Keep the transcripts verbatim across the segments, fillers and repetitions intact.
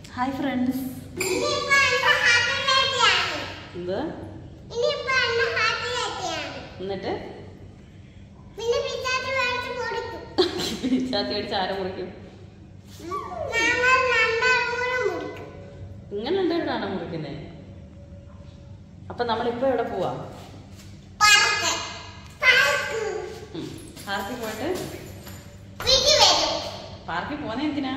Hi friends. എന്ത് എന്നിട്ട് പിച്ചാത്തി അടിച്ച് ആരെ മുറിക്കും? ഇങ്ങനെ ഉണ്ടായിട്ടാണോ മുറിക്കുന്നേ? അപ്പൊ നമ്മളിപ്പോ എവിടെ പോവാ? പാർക്കിൽ പോയിട്ട് പാർക്കിൽ പോന്നെ എന്തിനാ?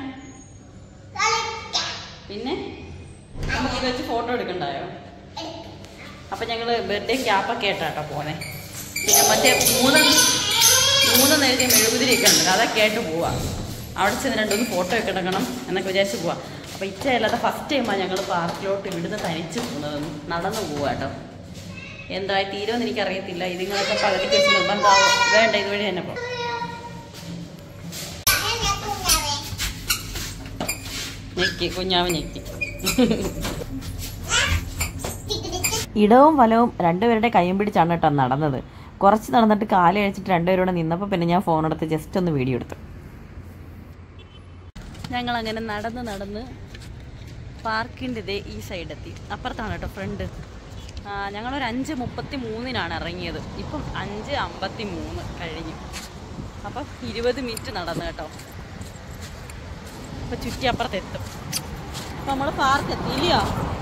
പിന്നെ നമുക്ക് ഇത് വെച്ച് ഫോട്ടോ എടുക്കണ്ടായോ? അപ്പൊ ഞങ്ങള് ബർത്ത്ഡേ ക്യാപ്പൊക്കെ ആയിട്ടാട്ടോ പോന്നെ. പിന്നെ മറ്റേ മൂന്ന് മൂന്ന് നേരത്തെ മെഴുകുതിരിയൊക്കെ ഉണ്ട്, അതൊക്കെ ആയിട്ട് പോവാ. അവിടെ ചെന്ന് രണ്ടൊന്ന് ഫോട്ടോ ഒക്കെ എടുക്കണം എന്നൊക്കെ വിചാരിച്ച് പോവാ. അപ്പൊ ഇച്ചയല്ലാതെ ഫസ്റ്റ് ടൈമാണ് ഞങ്ങൾ പാർക്കിലോട്ട് ഇവിടുന്ന് തനിച്ച് പോകുന്നത്. നടന്നു പോവാ കേട്ടോ. എന്തായി തീരുമെന്ന് എനിക്കറിയത്തില്ല. ഇതിങ്ങളൊക്കെ പകുതിക്ക് വെച്ച് നിർബന്ധമാവും. വേണ്ട, ഇതുവഴി തന്നെ പോ. ഞെക്കി കുഞ്ഞാവ് ഞെക്കി. ഇടവും വലവും രണ്ടുപേരുടെ കൈയും പിടിച്ചാണ് കേട്ടോ നടന്നത്. കുറച്ച് നടന്നിട്ട് കാല് കഴിച്ചിട്ട് രണ്ടുപേരോട് നിന്നപ്പോൾ പിന്നെ ഞാൻ ഫോൺ എടുത്ത് ജസ്റ്റ് ഒന്ന് വീഡിയോ എടുത്തു. ഞങ്ങൾ അങ്ങനെ നടന്ന് നടന്ന് പാർക്കിൻ്റെ ഇതേ ഈ സൈഡെത്തി. അപ്പുറത്താണ് കേട്ടോ ഫ്രണ്ട്. ഞങ്ങളൊരു അഞ്ച് മുപ്പത്തി മൂന്നിനാണ് ഇറങ്ങിയത്. ഇപ്പം അഞ്ച് അമ്പത്തി മൂന്ന് കഴിഞ്ഞു. അപ്പം ഇരുപത് മിനിറ്റ് നടന്നു കേട്ടോ. അപ്പം ചുറ്റി അപ്പുറത്തെത്തും. അപ്പം നമ്മൾ പാർക്ക് എത്തിയില്ലയോ?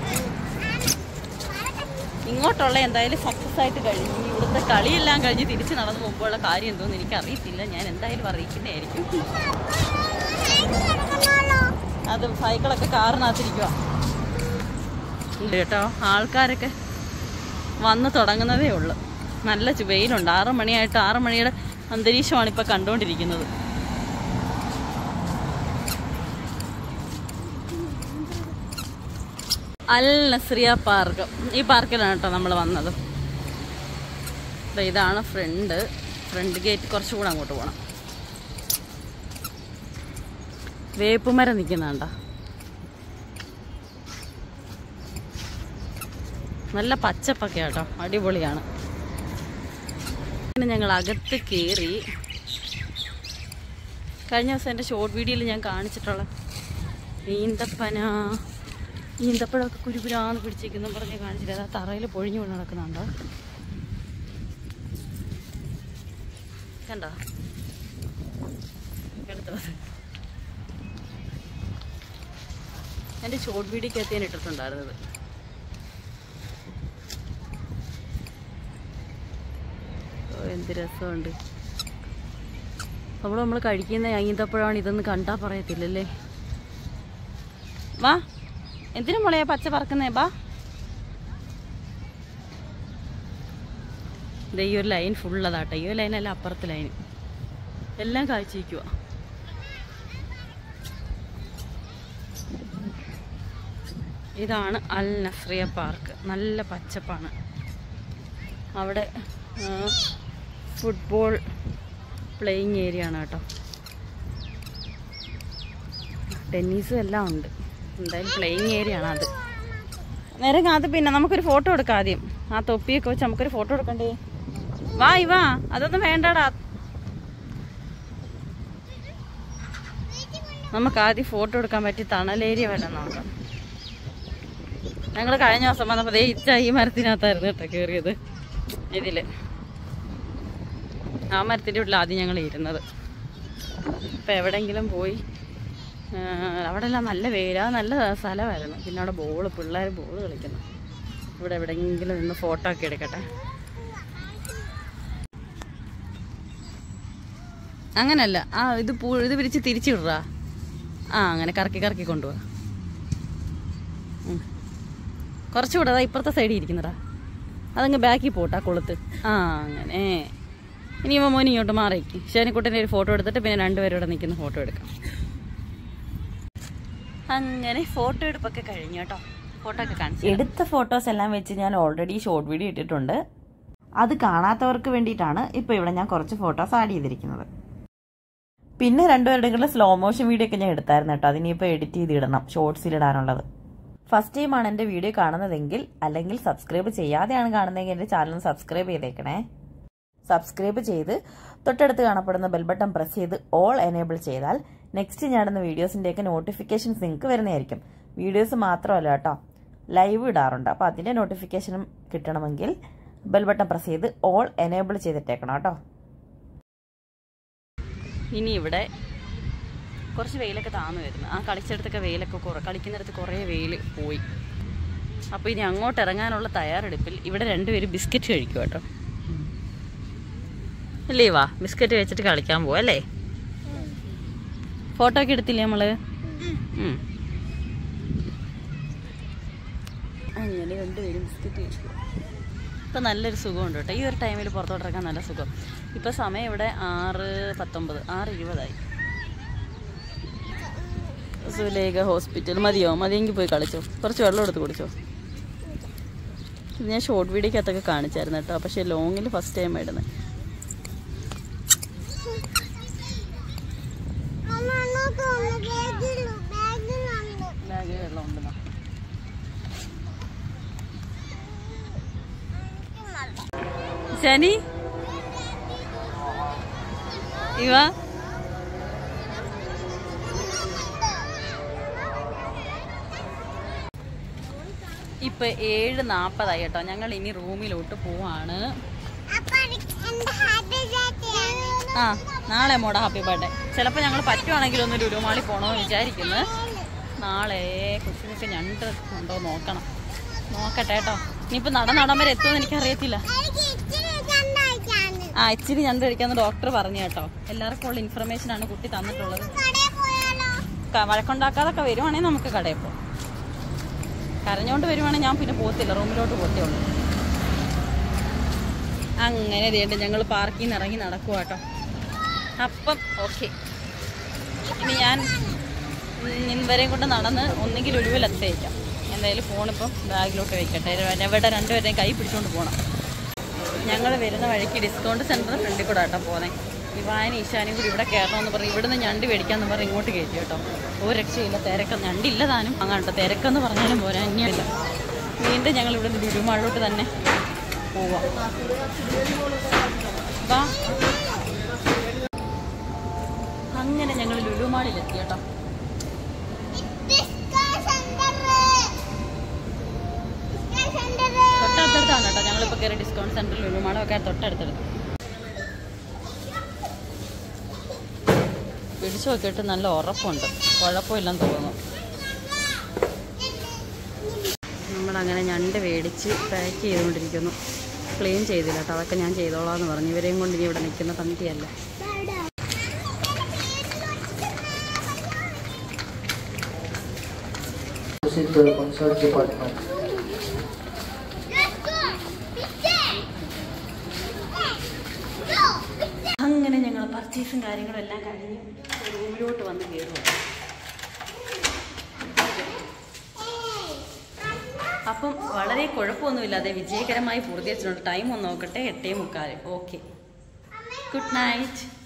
ഇങ്ങോട്ടുള്ള എന്തായാലും സക്സസ് ആയിട്ട് കഴിഞ്ഞു. ഇവിടുത്തെ കളിയെല്ലാം കഴിഞ്ഞ് തിരിച്ച് നടന്നു പോകുമ്പോഴുള്ള കാര്യം എന്തോന്ന് എനിക്കറിയത്തില്ല. ഞാൻ എന്തായാലും അറിയിക്കുന്നതായിരിക്കും. അത് സൈക്കിളൊക്കെ കാറിനകത്തിരിക്കുക ഉണ്ട് കേട്ടോ. ആൾക്കാരൊക്കെ വന്ന് തുടങ്ങുന്നതേ ഉള്ളു. നല്ല വെയിലുണ്ട്. ആറ് മണിയായിട്ട് ആറ് മണിയുടെ അന്തരീക്ഷമാണ് ഇപ്പം കണ്ടുകൊണ്ടിരിക്കുന്നത്. Al Nasriya park. ഈ പാർക്കിലാണ് കേട്ടോ നമ്മൾ വന്നത്. ഇതാണ് ഫ്രണ്ട് ഫ്രണ്ട് ഗേറ്റ്. കുറച്ചുകൂടെ അങ്ങോട്ട് പോകണം. വേപ്പുമരം നിൽക്കുന്നുണ്ടോ? നല്ല പച്ചപ്പൊക്കെ കേട്ടോ, അടിപൊളിയാണ്. പിന്നെ ഞങ്ങൾ അകത്ത് കയറി. കഴിഞ്ഞ ദിവസം എൻ്റെ ഷോർട്ട് വീഡിയോയിൽ ഞാൻ കാണിച്ചിട്ടുള്ള ഈന്തപ്പന ഈന്തപ്പഴമൊക്കെ കുരുപുരാന്ന് പിടിച്ചേക്കുന്നു പറഞ്ഞ് കാണിച്ചിട്ട് അതാ തറയിൽ പൊഴിഞ്ഞു കൊണ്ട് നടക്കുന്നുണ്ടോ? കണ്ടോ? എടുത്തത് എൻ്റെ ഷോർട്ട് വീഡിയോക്കകത്ത് ഞാൻ ഇട്ടിട്ടുണ്ടായിരുന്നത്. എന്ത് രസമുണ്ട്. അവിടെ നമ്മൾ കഴിക്കുന്ന ഈന്തപ്പഴമാണ് ഇതെന്ന് കണ്ടാൽ പറയത്തില്ലല്ലേ. വാ, എന്തിനു മുളയാ പച്ച പറക്കുന്നേ? ബാ. ഇത് ഈ ഒരു ലൈൻ ഫുള്ളതാട്ടോ. ഈ ഒരു ലൈനല്ല, അപ്പുറത്തെ ലൈൻ എല്ലാം കാഴ്ചയ്ക്കുക. ഇതാണ് അൽ നസ്രിയ പാർക്ക്. നല്ല പച്ചപ്പാണ്. അവിടെ ഫുട്ബോൾ പ്ലേയിങ് ഏരിയ ആണ് കേട്ടോ. ടെന്നീസും എല്ലാം ഉണ്ട്. എന്തായാലും പ്ലേയിങ് ഏരിയ ആണ് അത്. നേരെ അത് പിന്നെ നമുക്കൊരു ഫോട്ടോ എടുക്കാം. ആദ്യം ആ തൊപ്പിയൊക്കെ വെച്ച് നമുക്കൊരു ഫോട്ടോ എടുക്കണ്ടേ? വാ ഇവാ, അതൊന്നും വേണ്ടടാ. നമുക്ക് ആദ്യം ഫോട്ടോ എടുക്കാൻ പറ്റി തണലേരിയ വല്ലതും നോക്കാം. ഞങ്ങൾ കഴിഞ്ഞ ദിവസം വന്നപ്പോൾ ദേ ഇച്ച ഈ മരത്തിനകത്തായിരുന്നു കേട്ടോ കയറിയത്. ഇതില് ആ മരത്തിൻ്റെ ഉള്ളിൽ ആദ്യം ഞങ്ങൾ ഇരുന്നത്. ഇപ്പം എവിടെയെങ്കിലും പോയി അവിടെ എല്ലാം നല്ല വെയിലാ, നല്ല സ്ഥലമായിരുന്നു. പിന്നെ അവിടെ ബോള് പിള്ളേർ ബോള് കളിക്കുന്നു. ഇവിടെ എവിടെയെങ്കിലും നിന്ന് ഫോട്ടോ ഒക്കെ എടുക്കട്ടെ. അങ്ങനല്ല, ആ ഇത് പൂ ഇത് പിരിച്ച് തിരിച്ചു വിടുക. ആ അങ്ങനെ കറക്കി കറക്കി കൊണ്ടുപോവാ. കുറച്ചുകൂടെ അതാ ഇപ്പുറത്തെ സൈഡിൽ ഇരിക്കുന്നതാ. അതങ്ങ് ബാക്കിൽ പോട്ടാ കൊളുത്ത്. ആ അങ്ങനെ. ഇനി ഇവ മോനി ഇങ്ങോട്ട് മാറിയിരിക്കും. ശേനിക്കുട്ടൻ്റെ ഒരു ഫോട്ടോ എടുത്തിട്ട് പിന്നെ രണ്ടുപേരും ഇവിടെ നിൽക്കുന്ന ഫോട്ടോ എടുക്കാം. അങ്ങനെ ഫോട്ടോ എടുപ്പൊക്കെ കഴിഞ്ഞു കേട്ടോ. ഫോട്ടോ ഒക്കെ കാണിച്ചു. എടുത്ത ഫോട്ടോസ് എല്ലാം വെച്ച് ഞാൻ ഓൾറെഡി ഷോർട്ട് വീഡിയോ ഇട്ടിട്ടുണ്ട്. അത് കാണാത്തവർക്ക് വേണ്ടിയിട്ടാണ് ഇപ്പോൾ ഇവിടെ ഞാൻ കുറച്ച് ഫോട്ടോസ് ആഡ് ചെയ്തിരിക്കുന്നത്. പിന്നെ രണ്ടുപേരുടെ സ്ലോ മോഷൻ വീഡിയോ ഒക്കെ ഞാൻ എടുത്തായിരുന്നു കേട്ടോ. അതിനിപ്പോൾ എഡിറ്റ് ചെയ്തിടണം ഷോർട്സിലിടാനുള്ളത്. ഫസ്റ്റ് ടൈമാണ് എൻ്റെ വീഡിയോ കാണുന്നതെങ്കിൽ അല്ലെങ്കിൽ സബ്സ്ക്രൈബ് ചെയ്യാതെയാണ് കാണുന്നതെങ്കിൽ എൻ്റെ ചാനൽ സബ്സ്ക്രൈബ് ചെയ്തേക്കണേ. സബ്സ്ക്രൈബ് ചെയ്ത് തൊട്ടടുത്ത് കാണപ്പെടുന്ന ബെൽ ബട്ടൺ പ്രസ് ചെയ്ത് ഓൾ എനേബിൾ ചെയ്താൽ നെക്സ്റ്റ് ഞാടുന്ന വീഡിയോസിൻ്റെയൊക്കെ നോട്ടിഫിക്കേഷൻസ് നിങ്ങൾക്ക് വരുന്നതായിരിക്കും. വീഡിയോസ് മാത്രമല്ല കേട്ടോ, ലൈവ് ഇടാറുണ്ട്. അപ്പോൾ അതിൻ്റെ നോട്ടിഫിക്കേഷനും കിട്ടണമെങ്കിൽ ബെൽ ബട്ടൺ പ്രസ് ചെയ്ത് ഓൾ എനേബിൾ ചെയ്തിട്ടേക്കണം കേട്ടോ. ഇനി ഇവിടെ കുറച്ച് വെയിലൊക്കെ താന്നു വരുന്നു. ആ കളിച്ചിടത്തൊക്കെ വെയിലൊക്കെ കുറേ, കളിക്കുന്നിടത്ത് കുറേ വെയിൽ പോയി. അപ്പോൾ ഇനി അങ്ങോട്ട് ഇറങ്ങാനുള്ള തയ്യാറെടുപ്പിൽ ഇവിടെ രണ്ടുപേരും ബിസ്ക്കറ്റ് കഴിക്കും കേട്ടോ. അല്ലേ വാ, ബിസ്ക്കറ്റ് കഴിച്ചിട്ട് കളിക്കാൻ പോവാ അല്ലേ? ഫോട്ടോ ഒക്കെ എടുത്തില്ലേ നമ്മള്? അങ്ങനെ രണ്ടുപേരും ബിസ്ക്കറ്റ് കഴിക്കും. ഇപ്പം നല്ലൊരു സുഖമുണ്ട് കേട്ടോ. ഈ ഒരു ടൈമിൽ പുറത്തോട്ടിറക്കാൻ നല്ല സുഖം. ഇപ്പം സമയം ഇവിടെ ആറ് പത്തൊമ്പത് ആറ് ഇരുപതായി. സുലേഖ ഹോസ്പിറ്റൽ മതിയോ? മതിയെങ്കിൽ പോയി കളിച്ചോ, കുറച്ച് വെള്ളം എടുത്ത് കുടിച്ചോ. ഇത് ഞാൻ ഷോർട്ട് വീഡിയോക്കകത്തൊക്കെ കാണിച്ചായിരുന്നു കേട്ടോ, പക്ഷേ ലോങ്ങിൽ ഫസ്റ്റ് ടൈം ഇടുന്നത്. ബാഗിൽ വെള്ളം ഉണ്ടെന്നോ? ശനി ഇവ ഇപ്പൊ ഏഴ് നാപ്പതായി കേട്ടോ. ഞങ്ങൾ ഇനി റൂമിലോട്ട് പോവാണ്. ആ നാളെ മോടെ ഹാപ്പി ബർത്ത്ഡേ. ചിലപ്പോൾ ഞങ്ങൾ പറ്റുവാണെങ്കിൽ ഒന്ന് ലുലുമാളി പോകണമെന്ന് വിചാരിക്കുന്നു. നാളെ കൊച്ചുകൊക്കെ ഞണ്ട് ഉണ്ടോ നോക്കണം, നോക്കട്ടെ കേട്ടോ. ഇനിയിപ്പോൾ നട നടൻ വരെ എത്തുമെന്ന് എനിക്കറിയത്തില്ല. ആ ഇച്ചിരി ഞണ്ട് കഴിക്കാമെന്ന് ഡോക്ടർ പറഞ്ഞു കേട്ടോ. എല്ലാവർക്കും ഉള്ള ഇൻഫർമേഷനാണ് കുട്ടി തന്നിട്ടുള്ളത്. വഴക്കുണ്ടാക്കാതൊക്കെ വരുവാണെങ്കിൽ നമുക്ക് കടയിൽ പോകാം. കരഞ്ഞോണ്ട് വരുവാണെങ്കിൽ ഞാൻ പിന്നെ പോകത്തില്ല, റൂമിലോട്ട് പോത്തേ ഉള്ളൂ. അങ്ങനെ വേണ്ട ഞങ്ങൾ പാർക്കിൽ നിന്ന് ഇറങ്ങി നടക്കുക കേട്ടോ. അപ്പം ഓക്കെ, ഇനി ഞാൻ ഇവരെയും കൊണ്ട് നടന്ന് ഒന്നെങ്കിൽ ഒഴിവിലെത്തേക്കാം. എന്തായാലും ഫോണിപ്പം ബാഗിലോട്ട് വെക്കട്ടെ. ഇവിടെ രണ്ടുപേരെയും കൈ പിടിച്ചുകൊണ്ട് പോകണം. ഞങ്ങൾ വരുന്ന വഴിക്ക് ഡിസ്കൗണ്ട് സെൻറ്ററിന് ഫ്രണ്ടിൽ കൂടെ കേട്ടോ പോകുന്നത്. ഇവാനും ഈശാനും കൂടി ഇവിടെ കയറണമെന്ന് പറഞ്ഞ് ഇവിടുന്ന് ഞണ്ട് മേടിക്കാമെന്ന് പറഞ്ഞ് ഇങ്ങോട്ട് കയറ്റി കേട്ടോ. ഒരു രക്ഷയില്ല, തിരക്ക് ഞണ്ടില്ല താനും അങ്ങോട്ട്. തിരക്കെന്ന് പറഞ്ഞാലും പോരാ, ഇനിയില്ല. വീണ്ടും ഞങ്ങൾ ഇവിടെ ലുലുമാളിലോട്ട് തന്നെ പോവാം. വാ, അങ്ങനെ ഞങ്ങൾ ലുലുമാളിലെത്തി കേട്ടോ. തൊട്ടടുത്തടുത്താണ് കേട്ടോ ഞങ്ങളിപ്പോൾ കയറി ഡിസ്കൗണ്ട് സെൻറ്ററിൽ ലുലുമാളൊക്കെ തൊട്ടടുത്തെടുത്ത്. പിടിച്ചു നോക്കിയിട്ട് നല്ല ഉറപ്പുണ്ട്, കുഴപ്പമില്ലെന്ന് തോന്നുന്നു. നമ്മളങ്ങനെ ഞണ്ട് മേടിച്ച് പാക്ക് ചെയ്തുകൊണ്ടിരിക്കുന്നു. ക്ലീൻ ചെയ്തില്ല കേട്ടോ, അതൊക്കെ ഞാൻ ചെയ്തോളാം എന്ന് പറഞ്ഞു. ഇവരെയും കൊണ്ട് ഇനി ഇവിടെ നിൽക്കുന്ന തന്തിയല്ല. അങ്ങനെ ഞങ്ങൾ പർച്ചേസും കാര്യങ്ങളും എല്ലാം കഴിഞ്ഞ് റൂമിലോട്ട് വന്ന് കയറുക. അപ്പം വളരെ കുഴപ്പമൊന്നുമില്ലാതെ വിജയകരമായി പൂർത്തീകരിച്ചിട്ടുണ്ട്. ടൈം ഒന്ന് നോക്കട്ടെ, എട്ടേ മുക്കാൽ. Okay, good night.